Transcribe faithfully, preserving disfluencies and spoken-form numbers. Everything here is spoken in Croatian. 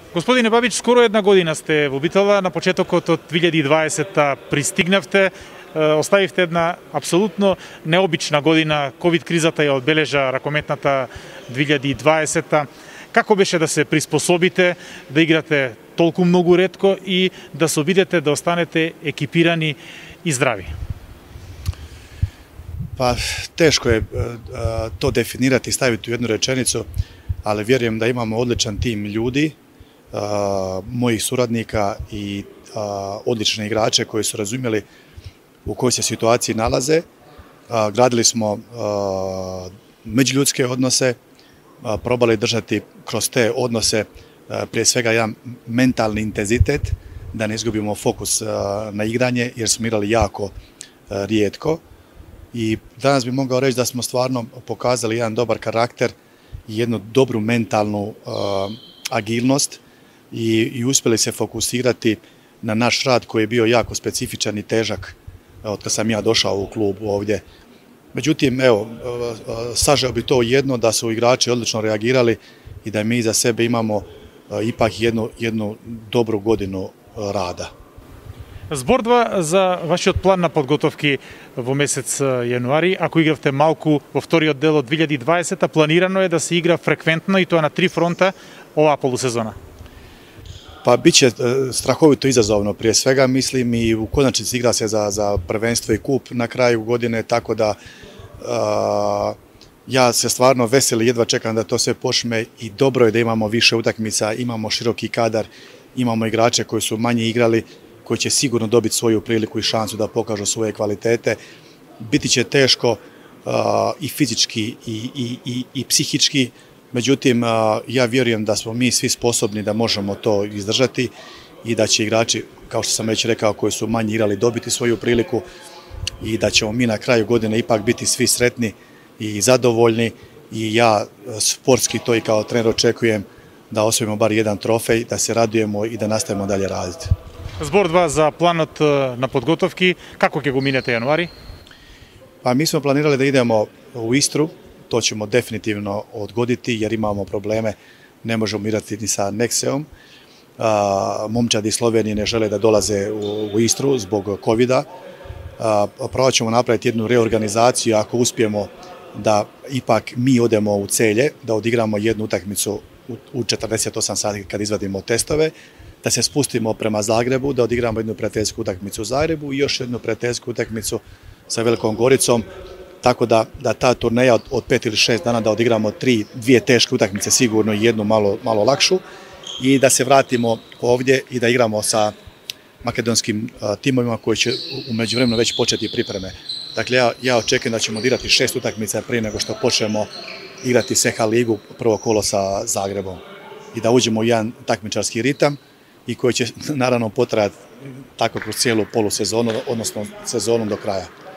Господине Бабич, скоро една година сте во Битола, на почетокот од две илјади и дваесета пристигнавте, оставивте една апсолутно необична година, ковид кризата ја одбележа ракометната две илјади и дваесета. Како беше да се приспособите, да играте толку многу ретко и да се обидете да останете екипирани и здрави? Pa teško je to definirati i staviti u jednu rečenicu, ali vjerujem da imamo odličan tim ljudi, mojih suradnika i odlične igrače koji su razumjeli u kojoj se situaciji nalaze. Gradili smo međuljudske odnose, probali držati kroz te odnose prije svega jedan mentalni intenzitet, da ne izgubimo fokus na igranje jer smo igrali jako rijetko. I danas bih mogao reći da smo stvarno pokazali jedan dobar karakter i jednu dobru mentalnu uh, agilnost i, i uspjeli se fokusirati na naš rad koji je bio jako specifičan i težak od kad sam ja došao u klub ovdje. Međutim, evo, uh, sažeo bi to jedno da su igrači odlično reagirali i da mi iza sebe imamo uh, ipak jednu, jednu dobru godinu uh, rada. Збордва за вашиот план на подготовки во месец јануари. Ако игравте малку во вториот дел од две илјади и дваесета, планирано е да се игра фреквентно и тоа на три фронта оваа полусезона. Pa bit će strahovito izazovno prije svega, mislim, i u konačnici igra se za, za prvenstvo i kup na kraju godine, tako da uh, ja se stvarno veseli, jedva čekam da to sve počne i dobro je da imamo više utakmica, imamo široki kadar, imamo igrače koji su manje igrali, koji će sigurno dobiti svoju priliku i šansu da pokažu svoje kvalitete. Biti će teško uh, i fizički i, i, i, i psihički, međutim uh, ja vjerujem da smo mi svi sposobni da možemo to izdržati i da će igrači, kao što sam već rekao, koji su manje igrali dobiti svoju priliku i da ćemo mi na kraju godine ipak biti svi sretni i zadovoljni i ja sportski to i kao trener očekujem da osvojimo bar jedan trofej, da se radujemo i da nastavimo dalje raditi. Збордва за планот на подготовки, како ќе го минете јануари? Pa mi smo planirali da idemo u Istru, to ćemo definitivno odgoditi jer imamo probleme, ne možemo igrati ni sa Nexeom. Momčadi iz Slovenije ne žele da dolaze u, u Istru zbog kovida. Prvo ćemo napraviti jednu reorganizaciju ako uspijemo da ipak mi odemo u Celje, da odigramo jednu utakmicu u, u četrdeset osam sati kad izvadimo testove, da se spustimo prema Zagrebu, da odigramo jednu prijateljsku utakmicu u Zagrebu i još jednu prijateljsku utakmicu sa Velikom Goricom, tako da, da ta turneja od, od pet ili šest dana da odigramo tri, dvije teške utakmice sigurno i jednu malo, malo lakšu i da se vratimo ovdje i da igramo sa makedonskim a, timovima koji će u međuvremenu već početi pripreme. Dakle, ja, ja očekujem da ćemo odigrati šest utakmica prije nego što počnemo igrati S H ligu prvo kolo sa Zagrebom i da uđemo u jedan takmičarski ritam i koji će naravno potrajati tako kroz cijelu polusezonu, odnosno sezonu do kraja.